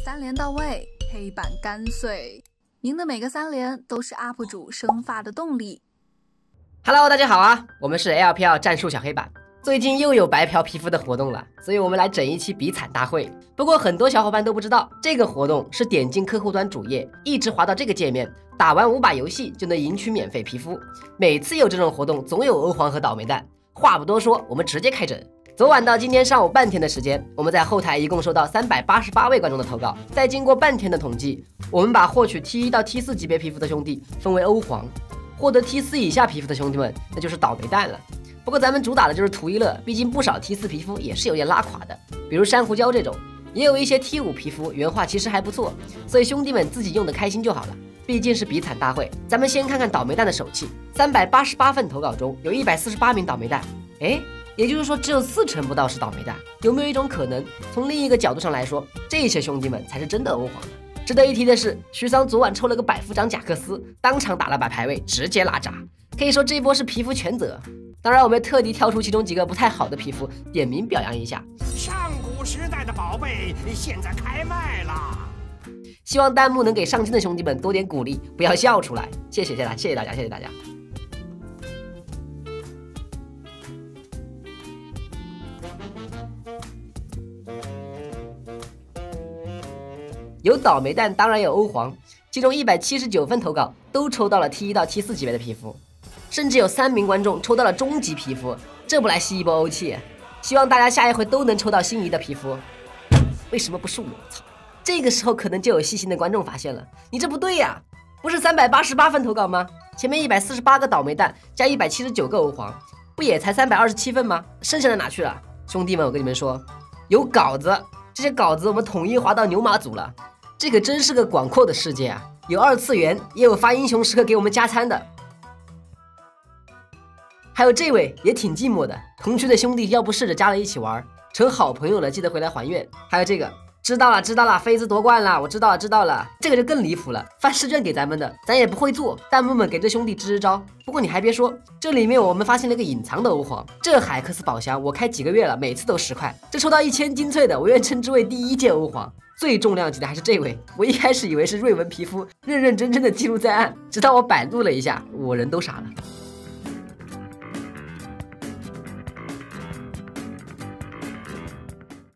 3连到位，黑板干碎。您的每个3连都是 UP 主生发的动力。 Hello， 大家好啊，我们是 LPL 战术小黑板。最近又有白嫖皮肤的活动了，所以我们来整一期比惨大会。不过很多小伙伴都不知道，这个活动是点进客户端主页，一直滑到这个界面，打完5把游戏就能赢取免费皮肤。每次有这种活动，总有欧皇和倒霉蛋。话不多说，我们直接开整。昨晚到今天上午半天的时间，我们在后台一共收到388位观众的投稿。再经过半天的统计，我们把获取 T1 到 T4 级别皮肤的兄弟分为欧皇，获得 T4 以下皮肤的兄弟们，那就是倒霉蛋了。不过咱们主打的就是图一乐，毕竟不少 T4 皮肤也是有点拉垮的，比如珊瑚礁这种，也有一些 T5 皮肤原画其实还不错，所以兄弟们自己用的开心就好了。毕竟是比惨大会，咱们先看看倒霉蛋的手气。388份投稿中有148名倒霉蛋，也就是说只有40%不到是倒霉蛋。有没有一种可能，从另一个角度上来说，这些兄弟们才是真的欧皇？值得一提的是，徐桑昨晚抽了个百夫长贾克斯，当场打了把排位，直接拉闸，可以说这一波是皮肤全责。当然我们特地挑出其中几个不太好的皮肤，点名表扬一下。 上古时代的宝贝现在开卖了， 希望弹幕能给上千的兄弟们多点鼓励，不要笑出来。谢谢大家，谢谢大家，谢谢大家。有倒霉蛋，当然有欧皇，其中179份投稿都抽到了 T1 到 T4 级别的皮肤，甚至有3名观众抽到了终极皮肤，这不来吸一波欧气？希望大家下一回都能抽到心仪的皮肤。为什么不是我？操！这个时候可能就有细心的观众发现了，你这不对呀，不是388份投稿吗？前面148个倒霉蛋加179个欧皇，不也才327份吗？剩下的哪去了？兄弟们，我跟你们说，有稿子，这些稿子我们统一划到牛马组了。这个真是个广阔的世界啊，有2次元，也有发英雄时刻给我们加餐的。还有这位也挺寂寞的，同区的兄弟要不试着加了一起玩，成好朋友了，记得回来还愿。还有这个，知道了，菲兹夺冠了，我知道了。这个就更离谱了，发试卷给咱们的，咱也不会做，弹幕们给这兄弟支招。不过你还别说，这里面我们发现了一个隐藏的欧皇，这海克斯宝箱我开几个月了，每次都10块，这抽到1000金脆的，我愿称之为第1届欧皇。最重量级的还是这位，我一开始以为是瑞文皮肤，认认真真的记录在案，直到我百度了一下，我人都傻了。